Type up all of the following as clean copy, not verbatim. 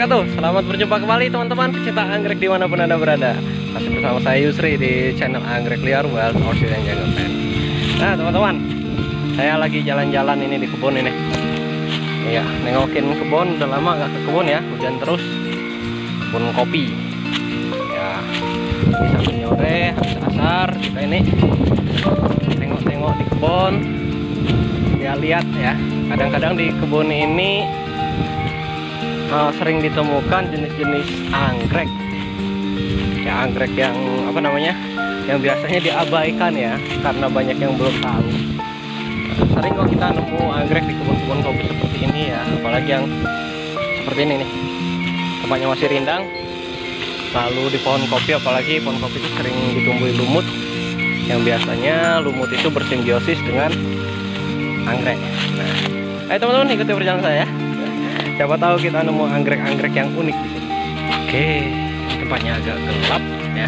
wabarakatuh. Selamat berjumpa kembali teman-teman pecinta anggrek dimanapun Anda berada. Masih bersama saya Yusri di channel Anggrek Liar Wild Orchid and Jungle Pen. Nah teman-teman, saya lagi jalan-jalan ini di kebun ini. Iya, nengokin kebun, udah lama gak ke kebun ya, hujan terus. Kebun kopi. Ya, di sambil nyore, habis asar, kita ini tengok-tengok di kebun. Ya lihat ya, kadang-kadang di kebun ini sering ditemukan jenis-jenis anggrek. Ya anggrek yang apa namanya, yang biasanya diabaikan ya, karena banyak yang belum tahu. Sering kok kita nemu anggrek di kebun-kebun kopi seperti ini ya, apalagi yang seperti ini nih, tempatnya masih rindang. Lalu di pohon kopi, apalagi pohon kopi itu sering ditumbuhi lumut, yang biasanya lumut itu bersimbiosis dengan anggrek. Nah, ayo teman-teman ikuti perjalanan saya. Siapa tahu kita nemu anggrek-anggrek yang unik di sini. Oke, tempatnya agak gelap ya.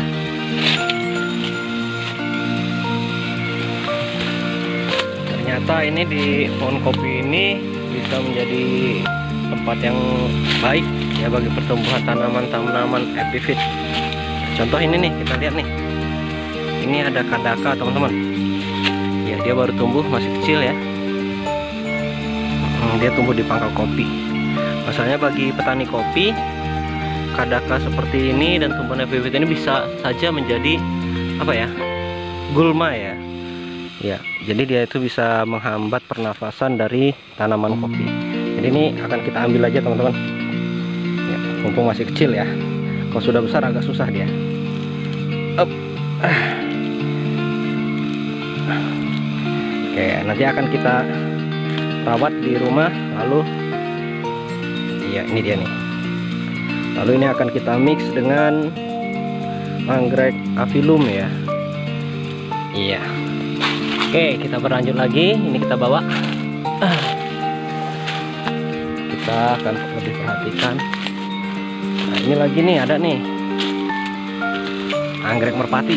Ternyata ini di pohon kopi ini bisa menjadi tempat yang baik ya bagi pertumbuhan tanaman-tanaman epifit. Contoh ini nih, kita lihat nih. Ini ada kadaka teman-teman. Ya, dia baru tumbuh, masih kecil ya. Dia tumbuh di pangkal kopi. Masalahnya bagi petani kopi, kadaka seperti ini dan tumbuhan epifit ini bisa saja menjadi apa ya, gulma ya. Ya, jadi dia itu bisa menghambat pernafasan dari tanaman kopi. Jadi ini akan kita ambil aja teman-teman. Ya, mumpung masih kecil ya. Kalau sudah besar agak susah dia. Up. Oke, nanti akan kita rawat di rumah, lalu ya ini dia nih. Lalu ini akan kita mix dengan anggrek Aphylum ya. Iya. Oke, kita berlanjut lagi. Ini kita bawa. Kita akan lebih perhatikan. Nah, ini lagi nih, ada nih anggrek merpati.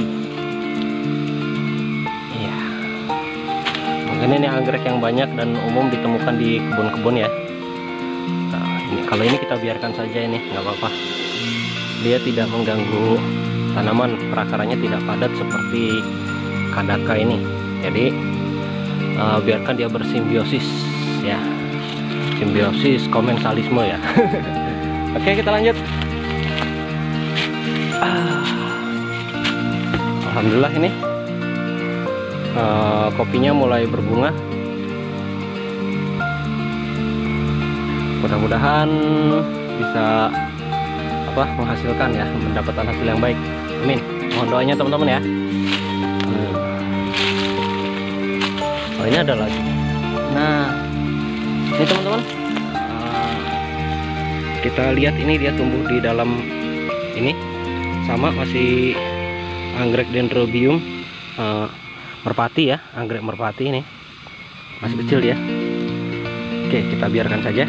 Iya. Mungkin ini anggrek yang banyak dan umum ditemukan di kebun-kebun ya. Nah, kalau ini kita biarkan saja, ini nggak apa-apa. Dia tidak mengganggu tanaman, perakarannya tidak padat seperti kadaka ini. Jadi biarkan dia bersimbiosis ya, simbiosis komensalisme ya. Oke, kita lanjut. Alhamdulillah ini kopinya mulai berbunga. Mudah-mudahan bisa menghasilkan ya, mendapatkan hasil yang baik. Amin. Mohon doanya teman-teman ya. Oh, ini ada lagi. Nah, ini teman-teman, kita lihat ini dia tumbuh di dalam ini, sama masih anggrek Dendrobium merpati ya, anggrek merpati ini masih kecil ya. Oke, kita biarkan saja.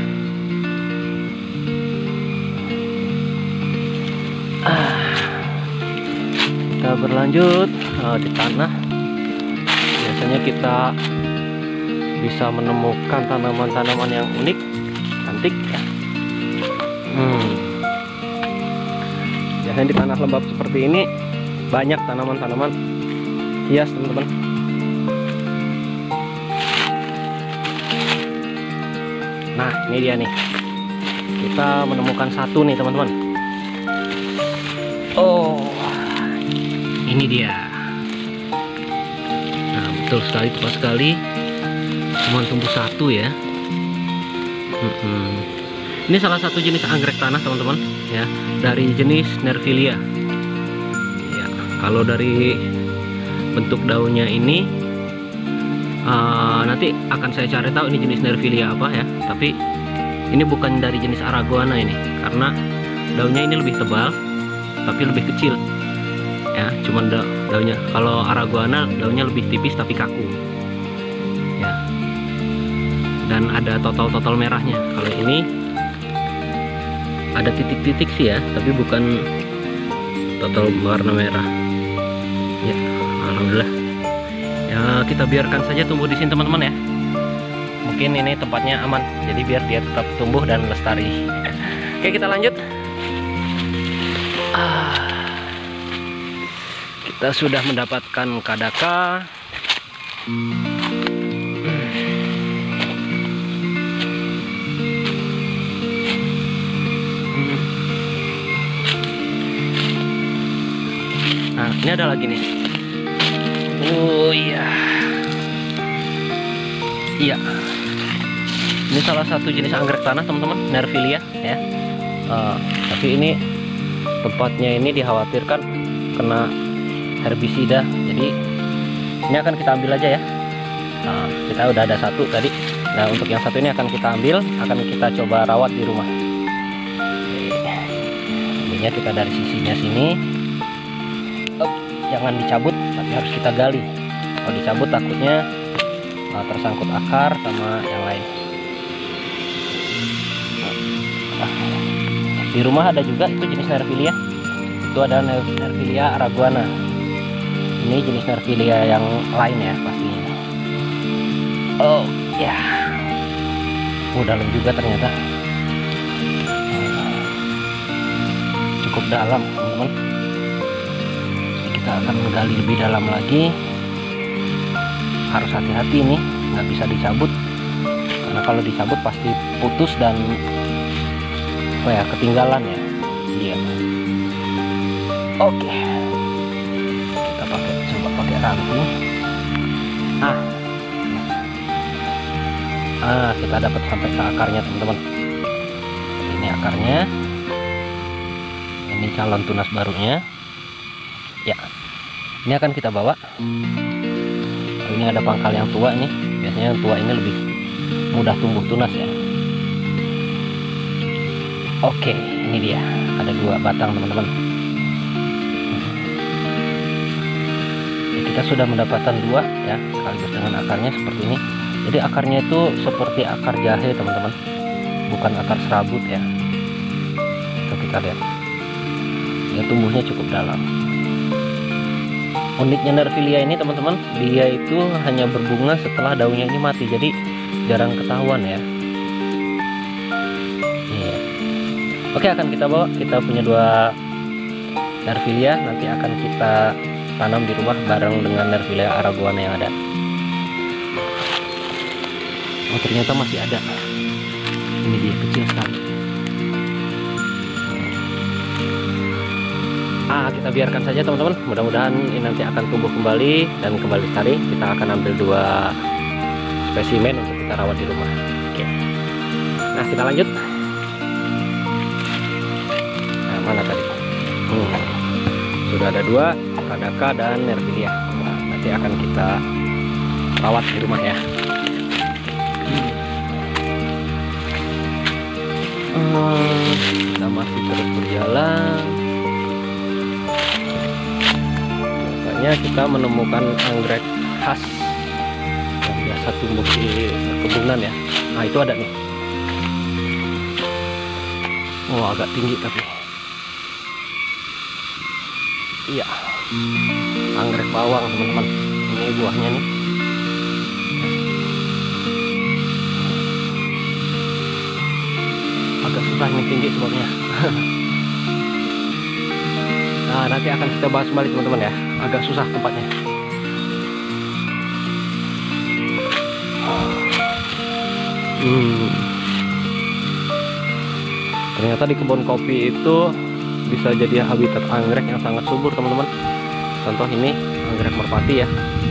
Kita berlanjut di tanah. Biasanya kita bisa menemukan tanaman-tanaman yang unik, cantik ya. Biasanya di tanah lembab seperti ini banyak tanaman-tanaman hias teman-teman. Nah, ini dia nih. Kita menemukan satu nih teman-teman. Oh, ini dia. Nah, betul sekali, tepat sekali. Cuma tumbuh satu ya. Ini salah satu jenis anggrek tanah teman-teman ya, dari jenis Nervilia. Ya, kalau dari bentuk daunnya ini nanti akan saya cari tahu ini jenis Nervilia apa ya. Tapi ini bukan dari jenis Aragoana ini, karena daunnya ini lebih tebal tapi lebih kecil ya. Cuman daunnya, kalau Aragoana daunnya lebih tipis tapi kaku ya, dan ada totol-totol merahnya. Kalau ini ada titik-titik sih ya, tapi bukan totol warna merah ya. Alhamdulillah ya, kita biarkan saja tumbuh di sini teman-teman ya. Mungkin ini tempatnya aman, jadi biar dia tetap tumbuh dan lestari. Oke, kita lanjut. Kita sudah mendapatkan kadaka. Nah, ini ada lagi nih. Oh iya. Iya. Ini salah satu jenis anggrek tanah, teman-teman, Nervilia ya. Tapi ini tempatnya ini dikhawatirkan kena herbisida. Jadi ini akan kita ambil aja ya. Nah, kita udah ada satu tadi. Nah, untuk yang satu ini akan kita ambil, akan kita coba rawat di rumah. Ambilnya kita dari sisinya sini. Jangan dicabut, tapi harus kita gali. Kalau dicabut takutnya tersangkut akar sama yang lain. Di rumah ada juga itu jenis Nervilia. Itu ada Nervilia araguana. Ini jenis Nervilia yang lain ya pastinya. Oh ya, dalam juga ternyata. Cukup dalam, teman-teman. Kita akan menggali lebih dalam lagi. Harus hati-hati nih, nggak bisa dicabut. Karena kalau dicabut pasti putus dan ketinggalan ya. Iya. Oke. Kita coba pakai ranting. Kita dapat sampai ke akarnya, teman-teman. Ini akarnya. Ini calon tunas barunya. Ya. Ini akan kita bawa. Ini ada pangkal yang tua nih. Biasanya yang tua ini lebih mudah tumbuh tunas ya. Oke, ini dia. Ada 2 batang, teman-teman. Ya, kita sudah mendapatkan 2 ya, sekaligus dengan akarnya seperti ini. Jadi akarnya itu seperti akar jahe, teman-teman. Bukan akar serabut ya. Itu kita lihat. Ya, tumbuhnya cukup dalam. Uniknya Nervilia ini, teman-teman, dia itu hanya berbunga setelah daunnya ini mati. Jadi jarang ketahuan ya. Oke, akan kita bawa. Kita punya 2 Nervilia, nanti akan kita tanam di rumah bareng dengan Nervilia araguana yang ada. Oh, ternyata masih ada. Ini dia, kecil sekali. Kita biarkan saja, teman-teman. Mudah-mudahan ini nanti akan tumbuh kembali dan kembali sekali. Kita akan ambil 2 spesimen untuk kita rawat di rumah. Oke. Nah, kita lanjut. Mana tadi? Sudah ada 2, kadaka dan Nervilia. Nah, nanti akan kita rawat di rumah ya. Kita masih terus berjalan. Biasanya kita menemukan anggrek khas yang biasa tumbuh di perkebunan ya. Nah, itu ada nih. Oh, agak tinggi tapi. Iya, anggrek bawang, teman-teman. Ini buahnya nih. Agak susah ini tinggi sebabnya. Nah, nanti akan kita bahas kembali, teman-teman ya. Agak susah tempatnya. Ternyata di kebun kopi itu bisa jadi habitat anggrek yang sangat subur, teman-teman. Contoh ini anggrek merpati ya.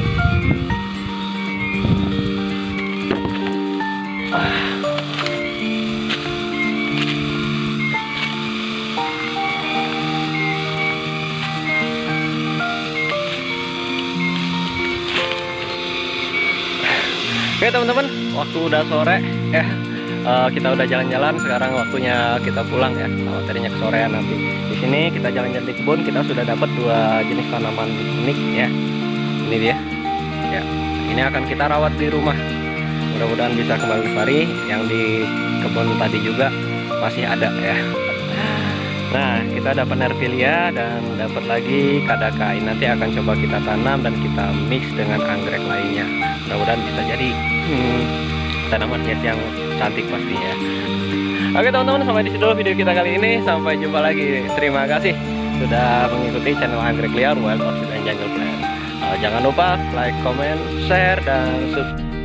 Oke, teman-teman, waktu udah sore ya. Kita udah jalan-jalan, sekarang waktunya kita pulang ya. Materinya kesorean nanti. Di sini kita jalan-jalan di kebun, kita sudah dapat 2 jenis tanaman unik ya. Ini dia. Ya, ini akan kita rawat di rumah. Mudah-mudahan bisa kembali lestari. Yang di kebun tadi juga masih ada ya. Nah, kita dapat Nervilia dan dapat lagi kadaka. Ini nanti akan coba kita tanam dan kita mix dengan anggrek lainnya. Mudah-mudahan bisa jadi tanaman hias yang cantik pastinya. Oke teman-teman, sampai di situ dulu video kita kali ini. Sampai jumpa lagi. Terima kasih sudah mengikuti channel Anggrek Liar Wild Orchid and Jungle Plant. Jangan lupa like, comment, share, dan subscribe.